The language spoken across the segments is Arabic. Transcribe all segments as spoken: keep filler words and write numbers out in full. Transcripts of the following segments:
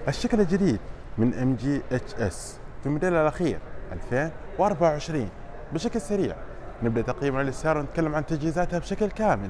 الشكل الجديد من ام جي اتش اس في الموديل الاخير ألفين وأربعة وعشرين. بشكل سريع نبدا تقييم على السياره ونتكلم عن تجهيزاتها بشكل كامل.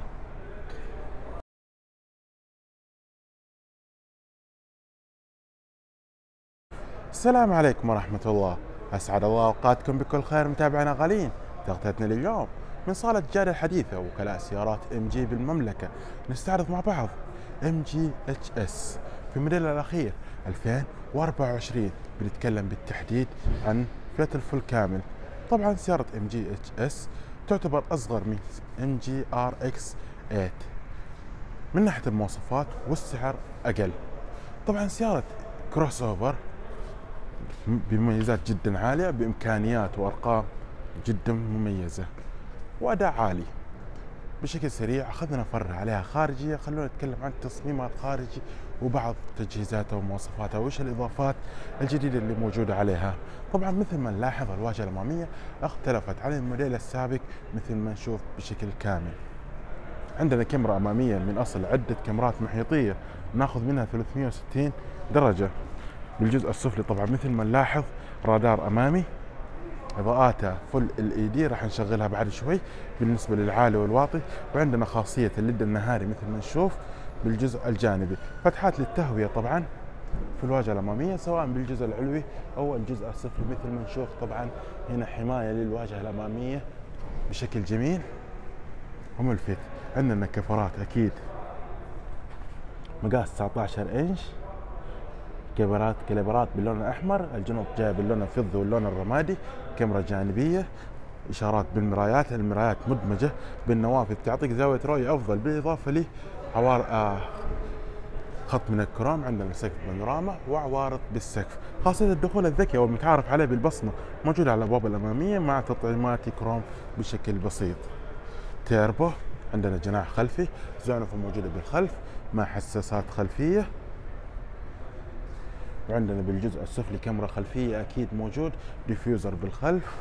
السلام عليكم ورحمه الله، اسعد الله اوقاتكم بكل خير متابعينا غاليين. تغطيتنا اليوم من صاله جاده الحديثه وكلاء سيارات ام جي بالمملكه، نستعرض مع بعض ام جي اتش اس في الموديل الاخير ألفين وأربعة وعشرين. بنتكلم بالتحديد عن فئة الفل كامل. طبعا سيارة ام جي اتش اس تعتبر اصغر من ام جي ار اكس ثمانية من ناحية المواصفات، والسعر اقل. طبعا سيارة كروس اوفر بمميزات جدا عالية، بامكانيات وارقام جدا مميزة واداء عالي. بشكل سريع اخذنا نفر عليها خارجيه، خلونا نتكلم عن تصميمها الخارجي وبعض تجهيزاتها ومواصفاتها وايش الاضافات الجديده اللي موجوده عليها. طبعا مثل ما نلاحظ الواجهه الاماميه اختلفت عن الموديل السابق مثل ما نشوف بشكل كامل. عندنا كاميرا اماميه من اصل عده كاميرات محيطيه ناخذ منها ثلاثمئة وستين درجه. بالجزء السفلي طبعا مثل ما نلاحظ رادار امامي، اضاءاتها فل ال اي دي راح نشغلها بعد شوي بالنسبه للعالي والواطي. وعندنا خاصيه الليد النهاري مثل ما نشوف بالجزء الجانبي. فتحات للتهويه طبعا في الواجهه الاماميه سواء بالجزء العلوي او الجزء السفلي مثل ما نشوف. طبعا هنا حمايه للواجهه الاماميه بشكل جميل وملفت. عندنا كفرات اكيد مقاس تسعة عشر انش، كاميرات كاليبرات باللون الاحمر، الجنوط جاي باللون الفضي واللون الرمادي، كاميرا جانبيه، اشارات بالمرايات، المرايات مدمجه بالنوافذ تعطيك زاويه رؤيه افضل، بالاضافه ل عوار آه خط من الكروم. عندنا سقف بانوراما وعوارض بالسقف. خاصيه الدخول الذكي والمتعارف عليه بالبصمه موجوده على الابواب الاماميه مع تطعيمات كروم بشكل بسيط. تيربو، عندنا جناح خلفي، زعنفه موجوده بالخلف مع حساسات خلفيه. وعندنا بالجزء السفلي كاميرا خلفية أكيد موجود، ديفيوزر بالخلف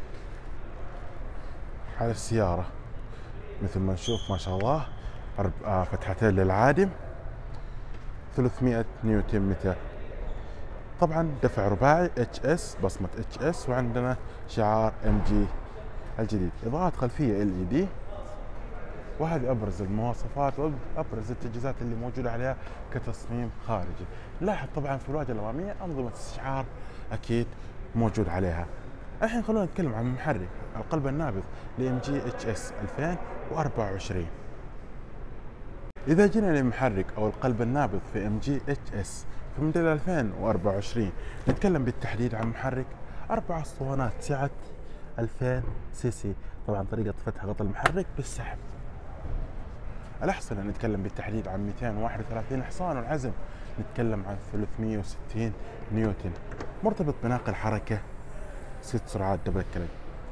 على السيارة مثل ما نشوف ما شاء الله. أربع فتحتين للعادم، ثلاثمئة نيوتن متر. طبعا دفع رباعي اتش اس، بصمة اتش اس، وعندنا شعار ام جي الجديد. إضاءات خلفية ال اي دي. وهذه ابرز المواصفات وابرز التجهيزات اللي موجوده عليها كتصميم خارجي. لاحظ طبعا في الواجهه الاماميه انظمه استشعار اكيد موجود عليها. الحين خلونا نتكلم عن محرك القلب النابض لام جي اتش اس ألفين وأربعة وعشرين. اذا جينا للمحرك او القلب النابض في ام جي اتش اس في موديل ألفين وأربعة وعشرين، نتكلم بالتحديد عن محرك اربع اسطوانات سعه ألفين سي سي. طبعا طريقه فتح غطاء المحرك بالسحب. الأحصنة نتكلم بالتحديد عن مئتين وواحد وثلاثين حصان، والعزم نتكلم عن ثلاثمئة وستين نيوتن. مرتبط بناقل حركة ست سرعات دبل كلب.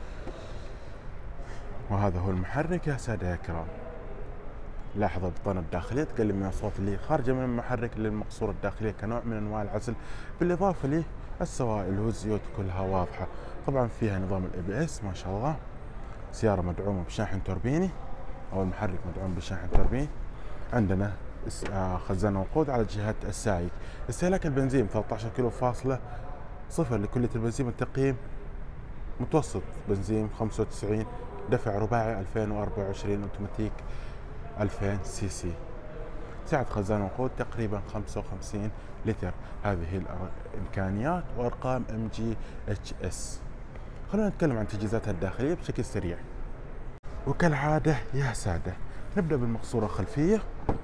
وهذا هو المحرك يا سادة يا كرام. لاحظ البطانة الداخلية تقلل من الصوت اللي خارجة من المحرك للمقصورة الداخلية كنوع من أنواع العزل، بالإضافة للسوائل والزيوت كلها واضحة. طبعا فيها نظام الاي بي اس ما شاء الله. سيارة مدعومة بشاحن توربيني او المحرك مدعوم بشاحن توربين. عندنا خزان وقود على جهة السايق. استهلاك البنزين ثلاثة عشر كيلو فاصلة صفر لكل لتر بنزين. التقييم متوسط بنزين خمسة وتسعين. دفع رباعي ألفين وأربعة وعشرين اوتوماتيك ألفين سي سي. سعة خزان وقود تقريبا خمسة وخمسين لتر. هذه الامكانيات وارقام ام جي اتش اس. خلونا نتكلم عن تجهيزاتها الداخلية بشكل سريع. وكالعادة يا سادة نبدأ بالمقصورة الخلفية.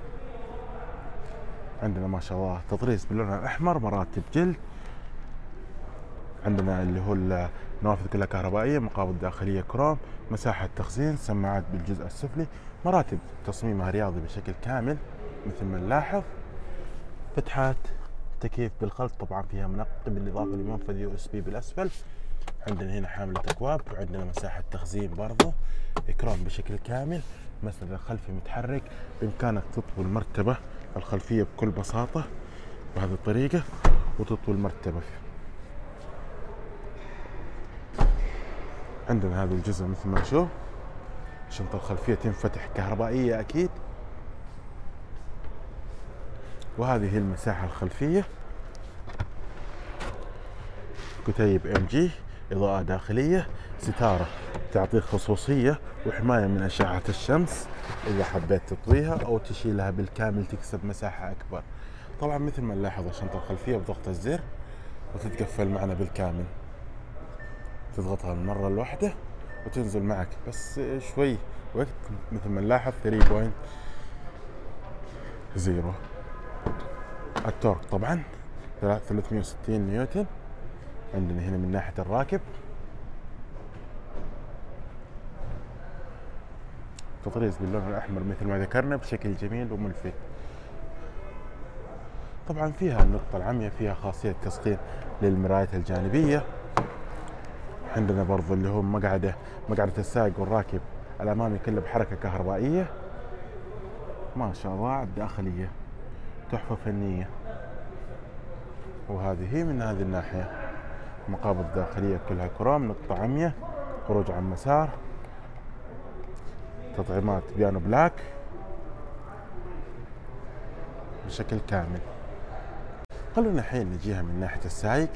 عندنا ما شاء الله تطريز باللون الأحمر، مراتب جلد. عندنا اللي هو النوافذ كلها كهربائية، مقابض داخلية كروم، مساحة تخزين، سماعات بالجزء السفلي. مراتب تصميمها رياضي بشكل كامل مثل ما نلاحظ. فتحات تكييف بالخلف طبعا فيها منقب بالإضافة لمنفذ يو اس بي بالأسفل. عندنا هنا حاملة أكواب، وعندنا مساحة تخزين برضه إكرام بشكل كامل. مسند الخلفي متحرك، بإمكانك تطوي المرتبة الخلفية بكل بساطة بهذه الطريقة وتطوي المرتبة. عندنا هذا الجزء مثل ما نشوف، الشنطة الخلفية تنفتح كهربائية أكيد. وهذه هي المساحة الخلفية كتيب ام جي، اضاءة داخلية، ستارة تعطيك خصوصية وحماية من اشعة الشمس اذا حبيت تطويها او تشيلها بالكامل تكسب مساحة اكبر. طبعا مثل ما نلاحظ الشنطة الخلفية بضغط الزر وتتقفل معنا بالكامل، تضغطها المرة الواحدة وتنزل معك بس شوي وقت. مثل ما نلاحظ ثلاثة بوينت صفر. التورك طبعا ثلاثمية وستين نيوتن عندنا هنا من ناحية الراكب. تطريز باللون الأحمر مثل ما ذكرنا بشكل جميل وملفت. طبعا فيها النقطة العمياء، فيها خاصية تسخين للمرايات الجانبية. عندنا برضو اللي هو مقعدة مقعدة السائق والراكب الأمامي كله بحركة كهربائية. ما شاء الله الداخلية تحفة فنية. وهذه هي من هذه الناحية مقابض داخلية كلها كروم، نقطة عمياء، خروج عن مسار، تطعيمات بيانو بلاك بشكل كامل. خلونا الحين نجيها من ناحية السايق.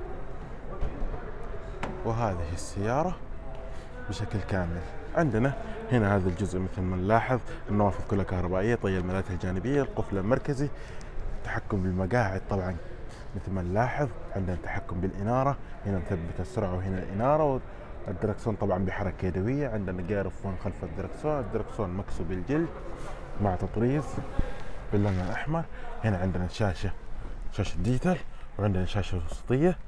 وهذه السيارة بشكل كامل. عندنا هنا هذا الجزء مثل ما نلاحظ النوافذ كلها كهربائية، طي الملاذ الجانبية، القفل المركزي، التحكم بالمقاعد طبعا مثل ما نلاحظ. عندنا تحكم بالإنارة، هنا مثبت السرعة وهنا الإنارة، والدركسون طبعا بحركة يدوية. عندنا جير فون خلف الدركسون، الدركسون مكسو بالجلد مع تطريز باللون الأحمر. هنا عندنا شاشة شاشة ديجيتال، وعندنا شاشة وسطية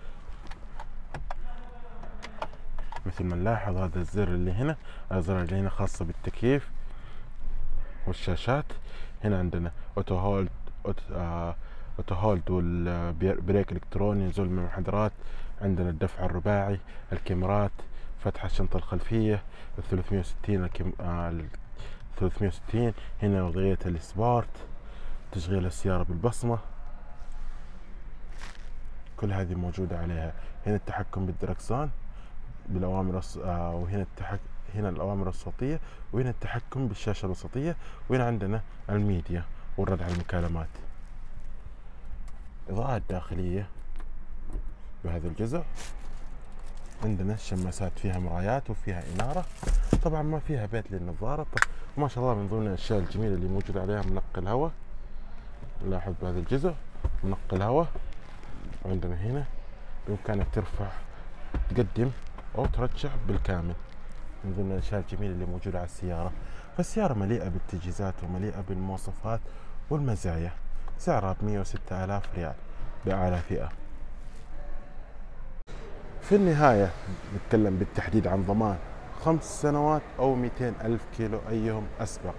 مثل ما نلاحظ. هذا الزر اللي هنا، الزر اللي هنا خاصة بالتكييف والشاشات. هنا عندنا اوتو هولد اوتو, آه أوتو هولد والبريك الكتروني، نزول من المنحدرات. عندنا الدفع الرباعي، الكاميرات، فتح الشنطة الخلفية، ثلاثمية وستين الكم... آه ثلاثمية وستين. هنا وضعية السبورت، تشغيل السيارة بالبصمة، كل هذه موجودة عليها. هنا التحكم بالدركسون بالأوامر الص... آه وهنا التحك... هنا الأوامر الصوتية، وهنا التحكم بالشاشة الوسطية، وهنا عندنا الميديا والرد على المكالمات. إضاءات داخلية بهذا الجزء. عندنا الشماسات فيها مرايات وفيها إنارة. طبعا ما فيها بيت للنظارة. وما شاء الله من ضمن الأشياء الجميلة اللي موجودة عليها منقل هواء. نلاحظ بهذا الجزء منقل هواء. وعندنا هنا بإمكانك ترفع تقدم أو ترجع بالكامل، من ضمن الأشياء الجميلة اللي موجودة على السيارة. فالسيارة مليئة بالتجهيزات ومليئة بالمواصفات والمزايا. سعرها بمية وستة آلاف ريال بأعلى فئة. في النهاية نتكلم بالتحديد عن ضمان خمس سنوات أو مئتين ألف كيلو أيهم أسبق.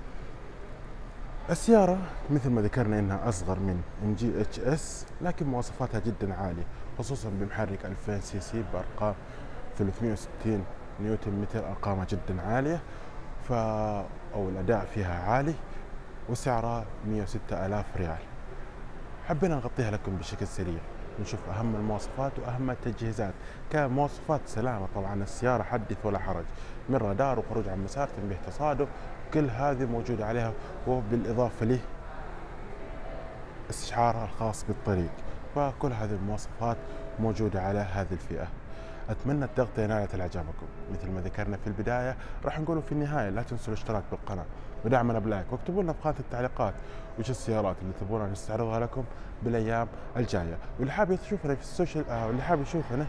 السيارة مثل ما ذكرنا إنها أصغر من ام جي اتش اس، لكن مواصفاتها جدا عالية، خصوصا بمحرك ألفين سي سي بأرقام ثلاثمية وستين نيوتن متر، أرقامها جدا عالية. ف أو الأداء فيها عالي، وسعرها مئة وستة آلاف ريال. حبينا نغطيها لكم بشكل سريع، نشوف أهم المواصفات وأهم التجهيزات. كمواصفات سلامة طبعا السيارة حدث ولا حرج، من رادار وخروج عن مسار، تنبيه تصادم، كل هذه موجودة عليها. وبالإضافة له استشعارها الخاص بالطريق. فكل هذه المواصفات موجودة على هذه الفئة. أتمنى التغطية نالت إعجابكم. مثل ما ذكرنا في البداية راح نقوله في النهاية، لا تنسوا الاشتراك بالقناة ودعمنا بلايك، واكتبوا لنا بخانة التعليقات وش السيارات اللي تبغونا نستعرضها لكم بالأيام الجاية. واللي حاب يشوفنا في السوشيال آه واللي حاب يشوفنا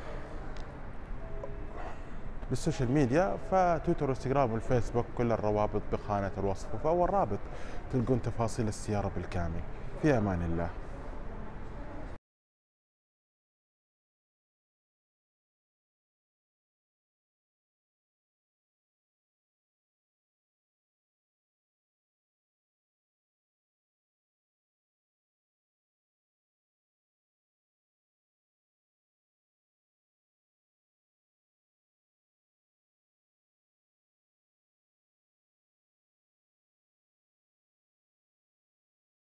بالسوشيال ميديا، فتويتر وانستغرام والفيسبوك كل الروابط بخانة الوصف، وفي أول رابط تلقون تفاصيل السيارة بالكامل. في أمان الله.